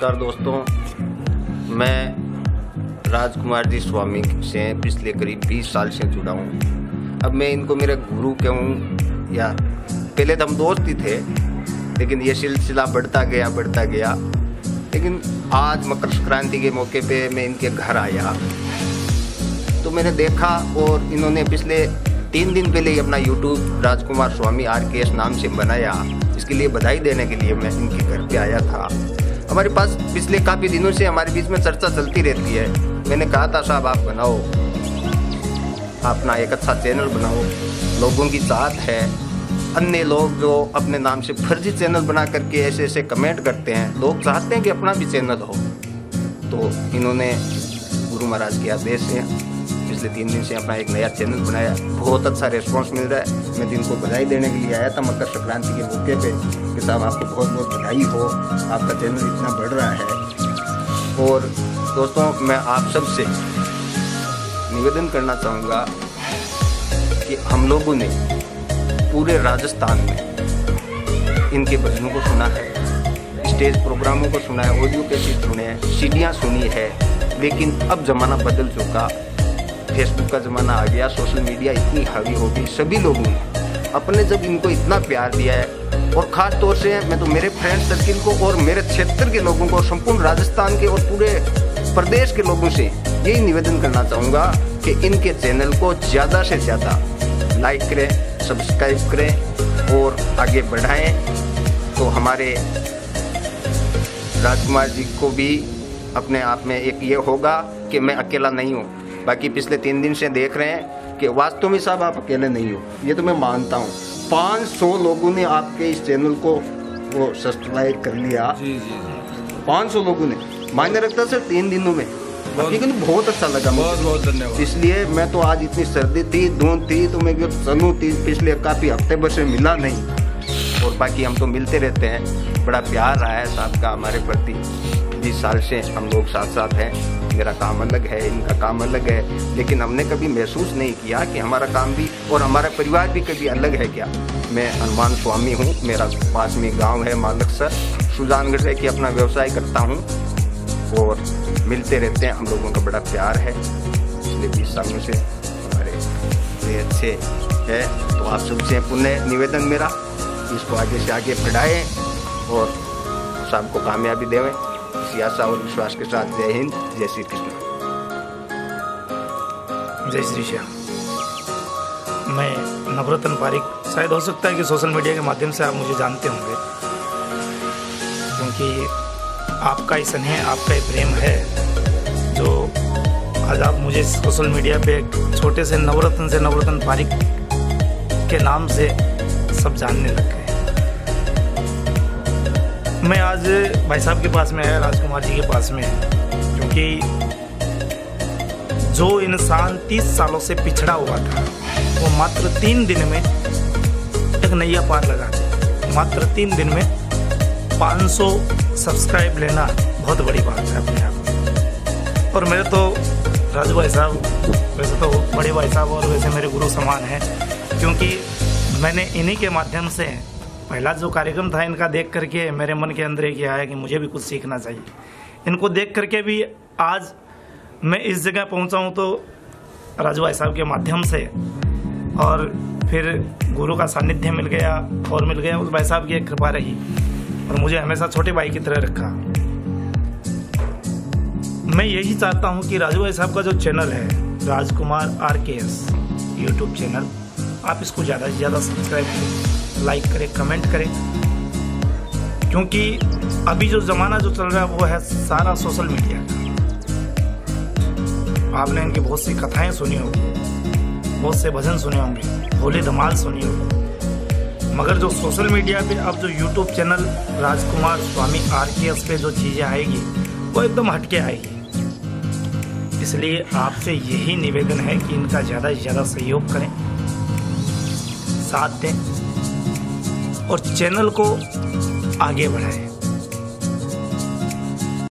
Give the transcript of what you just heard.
नमस्कार दोस्तों, मैं राजकुमार जी स्वामी से पिछले करीब 20 साल से जुड़ा हूँ। अब मैं इनको मेरे गुरु कहूँ या पहले तो हम दोस्त ही थे, लेकिन ये सिलसिला बढ़ता गया। लेकिन आज मकर संक्रांति के मौके पे मैं इनके घर आया तो मैंने देखा और इन्होंने पिछले 3 दिन पहले ही अपना YouTube राजकुमार स्वामी RKS नाम से बनाया। इसके लिए बधाई देने के लिए मैं इनके घर पे आया था। हमारे पास पिछले काफ़ी दिनों से हमारे बीच में चर्चा चलती रहती है। मैंने कहा था साहब आप बनाओ, अपना एक अच्छा चैनल बनाओ, लोगों की चाहत है। अन्य लोग जो अपने नाम से फर्जी चैनल बना करके ऐसे कमेंट करते हैं, लोग चाहते हैं कि अपना भी चैनल हो। तो इन्होंने गुरु महाराज के आदेश से पिछले 3 दिन से अपना एक नया चैनल बनाया। बहुत अच्छा रिस्पॉन्स मिल रहा है। मैं इनको बधाई देने के लिए आया था मकर संक्रांति के मौके पे कि साहब आपको बहुत बहुत बधाई हो, आपका चैनल इतना बढ़ रहा है। और दोस्तों, मैं आप सबसे निवेदन करना चाहूँगा कि हम लोगों ने पूरे राजस्थान में इनके भजनों को सुना है, स्टेज प्रोग्रामों को सुना है, ऑडियो कैसेट सुने हैं, सीडियाँ सुनी है। लेकिन अब ज़माना बदल चुका, फेसबुक का ज़माना आ गया, सोशल मीडिया इतनी हावी हो गई। सभी लोगों ने अपने जब इनको इतना प्यार दिया है, और ख़ास तौर से मैं तो मेरे फ्रेंड सर्किल को और मेरे क्षेत्र के लोगों को, संपूर्ण राजस्थान के और पूरे प्रदेश के लोगों से यही निवेदन करना चाहूँगा कि इनके चैनल को ज़्यादा से ज़्यादा लाइक करें, सब्सक्राइब करें और आगे बढ़ाएं। तो हमारे राजकुमार जी को भी अपने आप में एक ये होगा कि मैं अकेला नहीं हूँ। बाकी पिछले 3 दिन से देख रहे हैं कि वास्तव में साहब आप अकेले नहीं हो, ये तो मैं मानता हूँ। 500 लोगों ने आपके इस चैनल को वो सब्सक्राइब कर लिया। जी। 500 लोगों ने, मायने रखता सर 3 दिनों में। लेकिन बहुत अच्छा लगा, बहुत धन्यवाद। इसलिए मैं तो आज इतनी सर्दी थी, धुंध थी, तो मैं सनू थी, पिछले काफ़ी हफ्ते भर से मिला नहीं। और बाकी हम तो मिलते रहते हैं। बड़ा प्यार रहा है साहब का हमारे प्रति। 20 साल से हम लोग साथ हैं। मेरा काम अलग है, इनका काम अलग है, लेकिन हमने कभी महसूस नहीं किया कि हमारा काम भी और हमारा परिवार भी कभी अलग है क्या। मैं हनुमान स्वामी हूँ, मेरा पास में गांव है मालकसर, सुजानगढ़ रह के अपना व्यवसाय करता हूँ और मिलते रहते हैं। हम लोगों का बड़ा प्यार है, पिछले 20 सालों से हमारे बड़े अच्छे है। तो आप सबसे पुनः निवेदन मेरा, इसको आगे से आगे बढ़ाएं और सबको कामयाबी देवें। इसी आशा और विश्वास के साथ जय हिंद, जय श्री कृष्ण, जय श्री श्याम। मैं नवरत्न पारिक, शायद हो सकता है कि सोशल मीडिया के माध्यम से आप मुझे जानते होंगे, क्योंकि आपका ही स्नेह, आपका ही प्रेम है जो आज आप मुझे सोशल मीडिया पे छोटे से नवरत्न पारिक के नाम से सब जानने लग गए। मैं आज भाई साहब के पास में आया, राजकुमार जी के पास में, क्योंकि जो इंसान 30 सालों से पिछड़ा हुआ था वो मात्र 3 दिन में एक नैया पार लगा दे। मात्र 3 दिन में 500 सब्सक्राइब लेना बहुत बड़ी बात है अपने आप में। और मेरे तो राजू भाई साहब वैसे तो बड़े भाई साहब और वैसे मेरे गुरु समान हैं, क्योंकि मैंने इन्हीं के माध्यम से पहला जो कार्यक्रम था इनका देख करके मेरे मन के अंदर एक आया कि मुझे भी कुछ सीखना चाहिए। इनको देख करके भी आज मैं इस जगह पहुंचा हूं तो राजू भाई साहब के माध्यम से, और फिर गुरु का सानिध्य मिल गया और मिल गया, उस भाई साहब की एक कृपा रही और मुझे हमेशा छोटे भाई की तरह रखा। मैं यही चाहता हूं कि राजू भाई साहब का जो चैनल है राजकुमार RKS यूट्यूब चैनल, आप इसको ज़्यादा से ज़्यादा सब्सक्राइब करें, लाइक करें, कमेंट करें, क्योंकि अभी जो ज़माना जो चल रहा है वो है सारा सोशल मीडिया का। आपने इनकी बहुत सी कथाएं सुनी होगी, बहुत से भजन सुने होंगे, होली धमाल सुनी होगी, मगर जो सोशल मीडिया पे अब जो YouTube channel Rajkumar Swami RKS पे जो चीज़ें आएगी वो एकदम हटके आएगी। इसलिए आपसे यही निवेदन है कि इनका ज़्यादा से ज़्यादा सहयोग करें, साथ दें और चैनल को आगे बढ़ाएं।